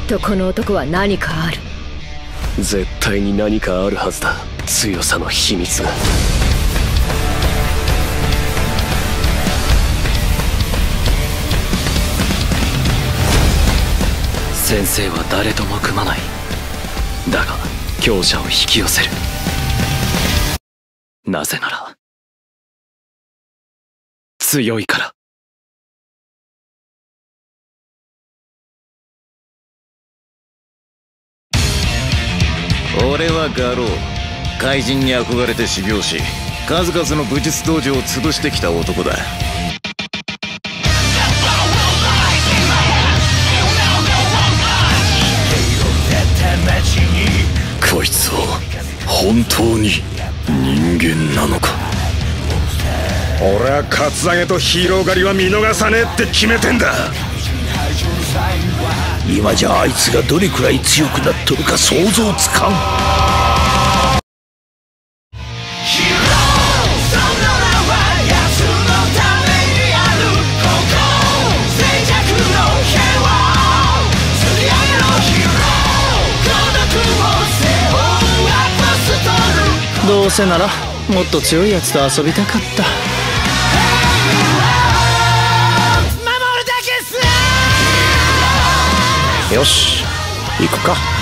とこの男は何かある。 絶対に何かあるはずだ。強さの秘密が。先生は誰とも組まない。だが強者を引き寄せる。なぜなら強いから。 俺はガロー。怪人に憧れて修行し、数々の武術道場を潰してきた男だ。 こいつは本当に人間なのか。 俺はカツアゲとヒーロー狩りは見逃さねえって決めてんだ。 今じゃあいつがどれくらい強くなっとるか想像つかん。 どうせならもっと強いやつと遊びたかった。よし行くか。